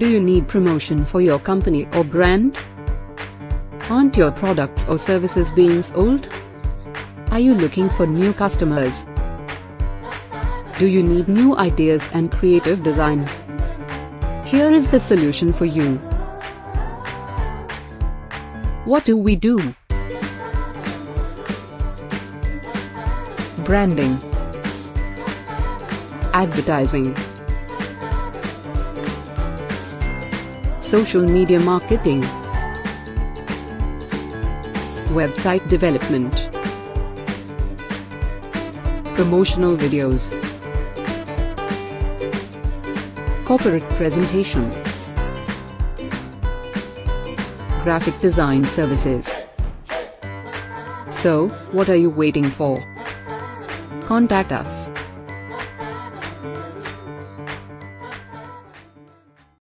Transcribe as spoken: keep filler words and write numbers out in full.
Do you need promotion for your company or brand? Aren't your products or services being sold? Are you looking for new customers? Do you need new ideas and creative design? Here is the solution for you. What do we do? Branding, advertising, social media marketing, website development, promotional videos, corporate presentation, graphic design services. So, what are you waiting for? Contact us.